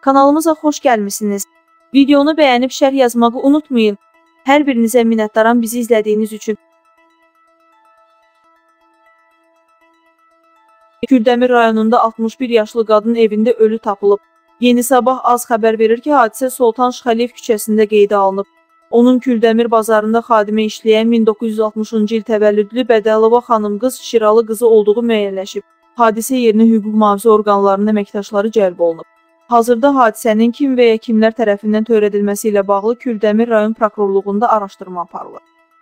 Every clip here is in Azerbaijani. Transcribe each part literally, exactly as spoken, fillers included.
Kanalımıza xoş gəlmisiniz. Videonu bəyənib şərh yazmağı unutmayın. Hər birinizə minnətdaram bizi izlədiyiniz üçün. Kürdəmir rayonunda altmış bir yaşlı qadın evində ölü tapılıb. Yeni Sabah az xəbər verir ki, hadisə Sultan Şıxəliyev küçəsində qeydə alınıb. Onun Kürdəmir bazarında xadimə işləyən min doqquz yüz altmışıncı il təvəllüdlü Bədəlova xanım qız Şiralı qızı olduğu müəyyənləşib. Hadisə yerinə hüquq mühafizə orqanlarının əməkdaşları cəlb olunub. Hazırda hadisənin kim və ya kimlər tərəfindən törədilməsi ilə bağlı Kürdəmir rayon prokurorluğunda araşdırma aparılır.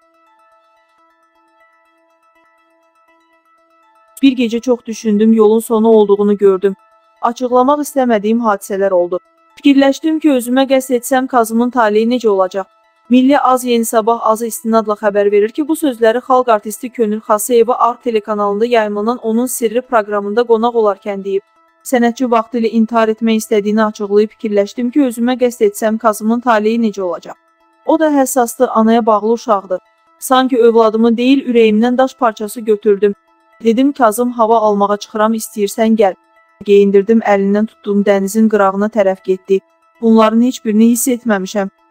Bir gecə çox düşündüm, yolun sonu olduğunu gördüm. Açıqlamaq istəmədiyim hadisələr oldu. Fikirləşdim ki, özümə qəsd etsəm Kazımın taleyi necə olacaq? Milli Az Yeni Sabah azı istinadla xəbər verir ki, bu sözləri xalq artisti Könül Xasıyeva Art telekanalında yayımlanan Onun Sirri proqramında qonaq olarkən deyib. Sənətçi vaxtilə intihar etmək istədiyini açıqlayıb fikirləşdim ki, özümə qəsd etsəm Kazımın taleyi necə olacaq? O da həssasdır, anaya bağlı uşaqdır. Sanki övladımı deyil, ürəyimdən daş parçası götürdüm. Dedim, Kazım, hava almağa çıxıram, istəyirsən gəl. Geyindirdim, əlindən tutduğum dənizin qırağına tərəf getdi. Bunların heç birini hiss etməmişəm.